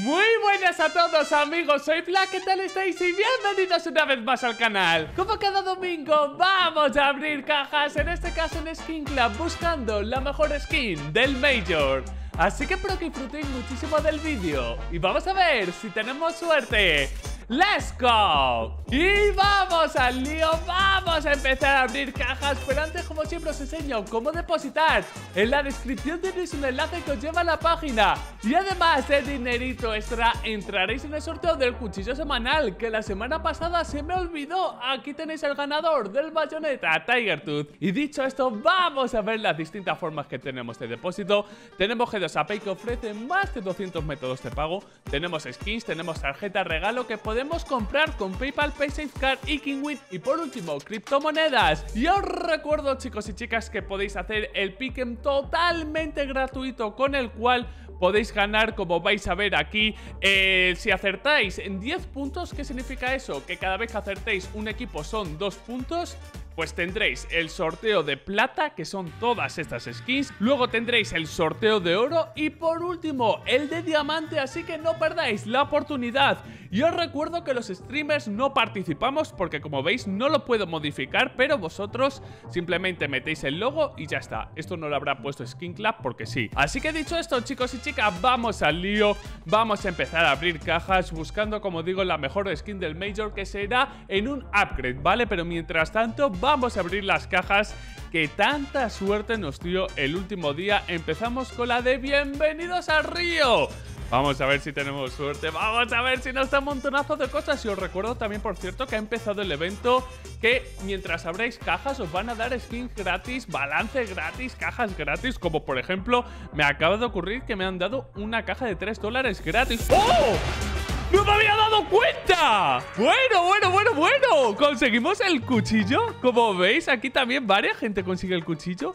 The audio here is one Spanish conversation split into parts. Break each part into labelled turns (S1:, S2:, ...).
S1: Muy buenas a todos amigos, soy Black, ¿qué tal estáis? Y bienvenidos una vez más al canal. Como cada domingo vamos a abrir cajas, en este caso en Skin Club, buscando la mejor skin del Major. Así que espero que disfrutéis muchísimo del vídeo y vamos a ver si tenemos suerte. ¡Let's go! Y vamos al lío, vamos a empezar a abrir cajas. Pero antes, como siempre, os enseño cómo depositar. En la descripción tenéis un enlace que os lleva a la página. Y además de dinerito extra, entraréis en el sorteo del cuchillo semanal, que la semana pasada se me olvidó. Aquí tenéis el ganador del bayoneta, Tiger Tooth. Y dicho esto, vamos a ver las distintas formas que tenemos de depósito. Tenemos G2 Pay, que ofrece más de 200 métodos de pago. Tenemos skins, tenemos tarjeta regalo que podemos comprar con PayPal, PaySafeCard y Kinwin. Y por último, criptomonedas. Y os recuerdo, chicos y chicas, que podéis hacer el Pick'em totalmente gratuito, con el cual podéis ganar, como vais a ver aquí, si acertáis en 10 puntos. ¿Qué significa eso? Que cada vez que acertéis un equipo son 2 puntos. Pues tendréis el sorteo de plata, que son todas estas skins. Luego tendréis el sorteo de oro. Y por último, el de diamante. Así que no perdáis la oportunidad. Y os recuerdo que los streamers no participamos, porque como veis no lo puedo modificar. Pero vosotros simplemente metéis el logo y ya está. Esto no lo habrá puesto Skin Club porque sí. Así que dicho esto, chicos y chicas, vamos al lío. Vamos a empezar a abrir cajas buscando, como digo, la mejor skin del Major, que será en un upgrade, ¿vale? Pero mientras tanto vamos a abrir las cajas que tanta suerte nos dio el último día. Empezamos con la de Bienvenidos al Río. Vamos a ver si tenemos suerte, vamos a ver si nos da un montonazo de cosas. Y os recuerdo también, por cierto, que ha empezado el evento, que mientras abráis cajas os van a dar skins gratis, balance gratis, cajas gratis. Como por ejemplo, me acaba de ocurrir que me han dado una caja de $3 gratis. ¡Oh! ¡No me había dado cuenta! Bueno. Conseguimos el cuchillo. Como veis, aquí también varias gente consigue el cuchillo.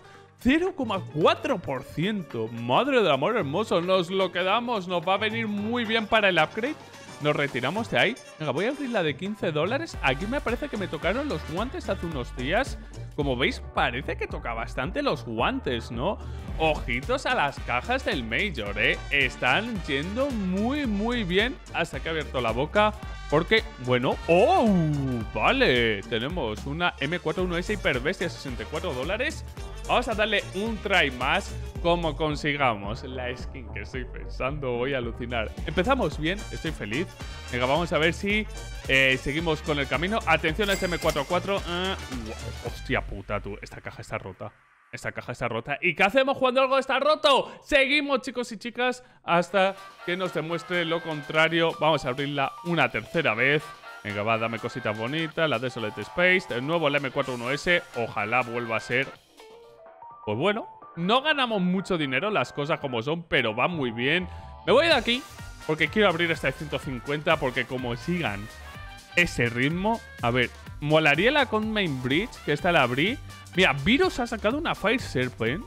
S1: 0,4%. Madre del amor hermoso. Nos lo quedamos. Nos va a venir muy bien para el upgrade. Nos retiramos de ahí. Venga, voy a abrir la de $15. Aquí me parece que me tocaron los guantes hace unos días. Como veis, parece que toca bastante los guantes, ¿no? Ojitos a las cajas del Major, ¿eh? Están yendo muy bien. Hasta que he abierto la boca. Porque, bueno... ¡Oh! Vale. Tenemos una M41S Hiperbestia, $64. Vamos a darle un try más. Como consigamos la skin que estoy pensando, voy a alucinar. Empezamos bien, estoy feliz. Venga, vamos a ver si seguimos con el camino. Atención a este M44. Hostia puta, tú. Esta caja está rota. Esta caja está rota. ¿Y qué hacemos cuando algo está roto? Seguimos, chicos y chicas, hasta que nos demuestre lo contrario. Vamos a abrirla una tercera vez. Venga, va, dame cositas bonitas. La Desolate Space. De nuevo la M41S. Ojalá vuelva a ser. Pues bueno, no ganamos mucho dinero, las cosas como son, pero va muy bien. Me voy de aquí porque quiero abrir esta de 150, porque como sigan ese ritmo... A ver, molaría la con Main Bridge, que esta la abrí. Mira, Virus ha sacado una Fire Serpent.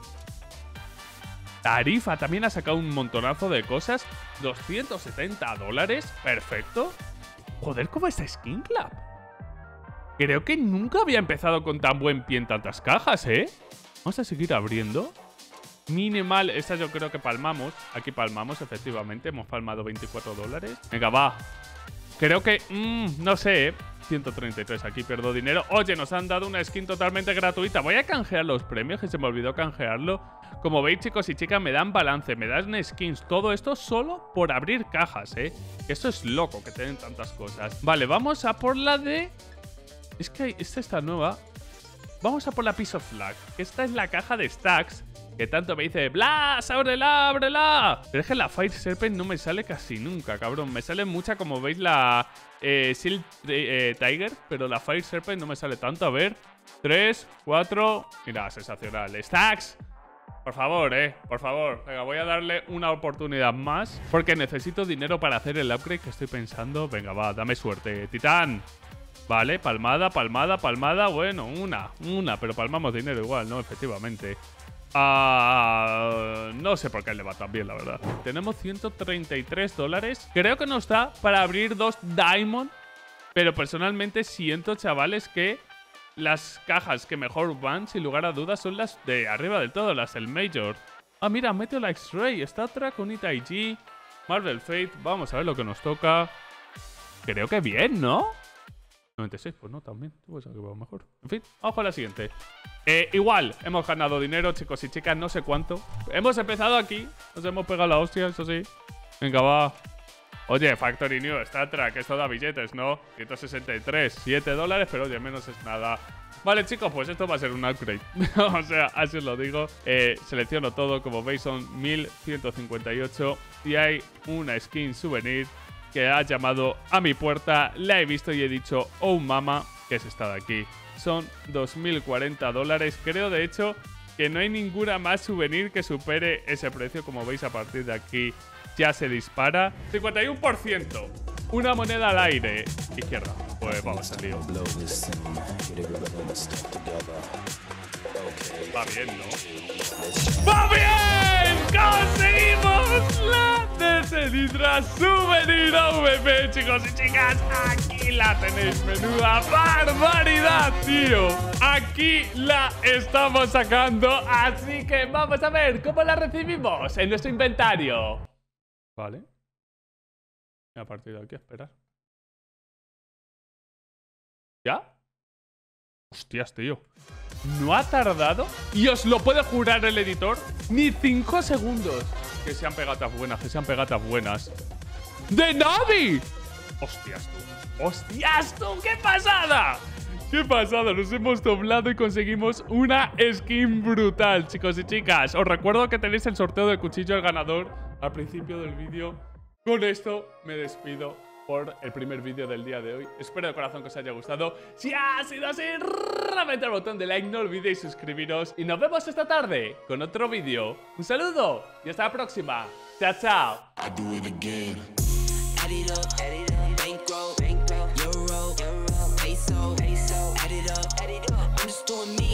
S1: Tarifa también ha sacado un montonazo de cosas. $270, perfecto. Joder, ¿cómo está Skin Club? Creo que nunca había empezado con tan buen pie en tantas cajas, ¿eh? Vamos a seguir abriendo. Minimal, esta yo creo que palmamos. Aquí palmamos, efectivamente. Hemos palmado $24. Venga, va. Creo que... no sé, 133, aquí pierdo dinero. Oye, nos han dado una skin totalmente gratuita. Voy a canjear los premios, que se me olvidó canjearlo. Como veis, chicos y chicas, me dan balance, me dan skins. Todo esto solo por abrir cajas, ¿eh? Esto es loco, que tienen tantas cosas. Vale, vamos a por la de... Es que esta está nueva. Vamos a por la Piece of Flag, que esta es la caja de stacks, que tanto me dice, ¡Blas! ¡Ábrela, ábrela! Pero es que la Fire Serpent no me sale casi nunca, cabrón. Me sale mucha, como veis, la Shield Tiger, pero la Fire Serpent no me sale tanto. A ver, 3, 4... Mira, sensacional. Stacks, por favor, por favor. Venga, voy a darle una oportunidad más, porque necesito dinero para hacer el upgrade que estoy pensando. Venga, va, dame suerte, Titán. Vale, palmada. Bueno, una, pero palmamos dinero igual, ¿no? Efectivamente. No sé por qué le va tan bien, la verdad. Tenemos $133. Creo que nos da para abrir 2 Diamond. Pero personalmente siento, chavales, que las cajas que mejor van, sin lugar a dudas, son las de arriba del todo, las del Major. Ah, mira, Meteor X-Ray, Star Trek, Unit IG. Marvel Fate, vamos a ver lo que nos toca. Creo que bien, ¿no? 96, pues no, también. Pues que va mejor. En fin, vamos con la siguiente. Igual, hemos ganado dinero, chicos y chicas, no sé cuánto. Hemos empezado aquí, nos hemos pegado la hostia, eso sí. Venga, va. Oye, Factory New, Star Trek, esto da billetes, ¿no? 163, $7, pero oye, menos es nada. Vale, chicos, pues esto va a ser un upgrade. O sea, así os lo digo. Selecciono todo, como veis son 1158. Y hay una skin souvenir que ha llamado a mi puerta. La he visto y he dicho, oh mama, que es esta de aquí. Son $2040. Creo, de hecho, que no hay ninguna más souvenir que supere ese precio. Como veis, a partir de aquí ya se dispara. 51%. Una moneda al aire. Izquierda. Pues vamos al lío. Va bien, ¿no? ¡Va bien! ¡Conseguimos la DC Nitra Souvenir AVP, chicos y chicas! Aquí la tenéis, menuda barbaridad, tío. Aquí la estamos sacando, así que vamos a ver cómo la recibimos en nuestro inventario. Vale. Y a partir de aquí, a esperar. ¿Ya? Hostias, tío. No ha tardado, y os lo puede jurar el editor, ni 5 segundos. Que sean pegatas buenas, que sean pegatas buenas. ¡De Navi! ¡Hostias tú! ¡Hostias tú! ¡Qué pasada! ¡Qué pasada! Nos hemos doblado y conseguimos una skin brutal, chicos y chicas. Os recuerdo que tenéis el sorteo del cuchillo del ganador al principio del vídeo. Con esto me despido por el primer vídeo del día de hoy. Espero de corazón que os haya gustado. Si ha sido así, reventar el botón de like, no olvidéis suscribiros. Y nos vemos esta tarde con otro vídeo. Un saludo y hasta la próxima. Chao, chao.